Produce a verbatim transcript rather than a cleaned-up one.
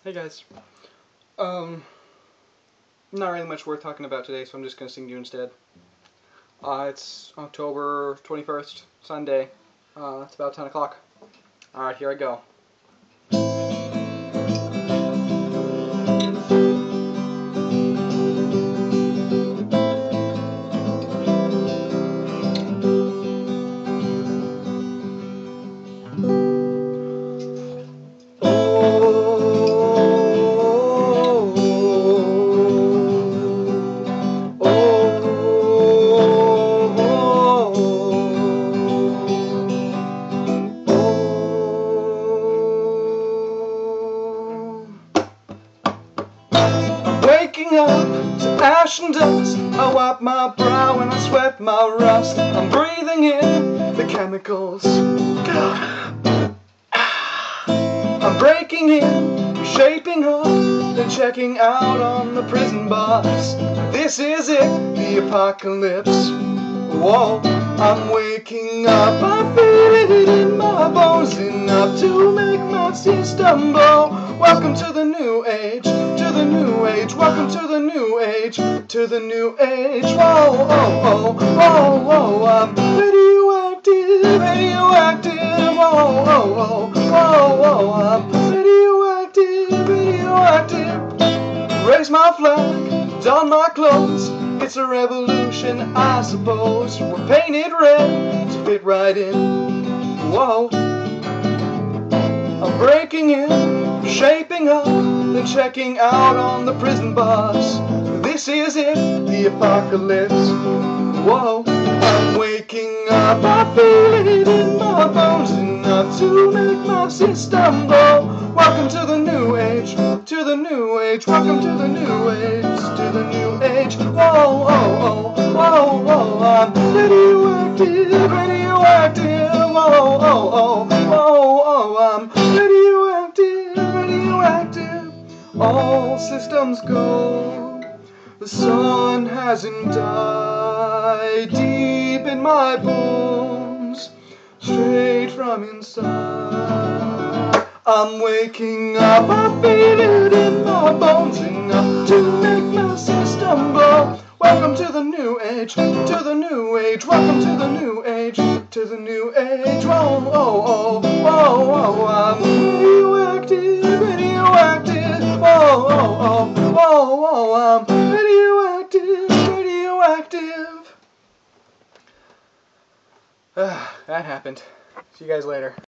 Hey guys. Um, not really much worth talking about today, so I'm just going to sing to you instead. Uh, it's October twenty-first, Sunday. Uh, it's about ten o'clock. Alright, here I go. Waking up to ash and dust, I wipe my brow and I sweat my rust. I'm breathing in the chemicals. I'm breaking in, shaping up, then checking out on the prison bus. This is it, the apocalypse. Whoa, I'm waking up, I feel it in my bones, enough to make my system blow. Welcome to the new age, to the new age, welcome to the new age, to the new age. Whoa, oh, oh, oh, oh, I'm radioactive, radioactive, oh, oh, oh, oh, oh, I'm radioactive, radioactive. Raise my flag, don my clothes, it's a revolution, I suppose. We're painted red to fit right in. Whoa, I'm breaking in, shaping up, then checking out on the prison bus. This is it, the apocalypse. Whoa, I'm waking up, I feel it in my bones, enough to make my system blow. Welcome to the new age, to the new age, welcome to the new age, to the new age. Whoa, oh, oh, oh, oh, I'm radioactive, radioactive, whoa, oh, oh, oh, oh, I'm radioactive, radioactive. All systems go, the sun hasn't died, deep in my bones, straight from inside. I'm waking up, I feel it in my bones, enough to make my system blow. Welcome to the new age, to the new age, welcome to the new age, to the new age. Whoa, oh, oh, whoa, oh, I'm radioactive, radioactive, whoa, oh, oh, whoa, oh, I'm radioactive, radioactive. Ah, that happened. See you guys later.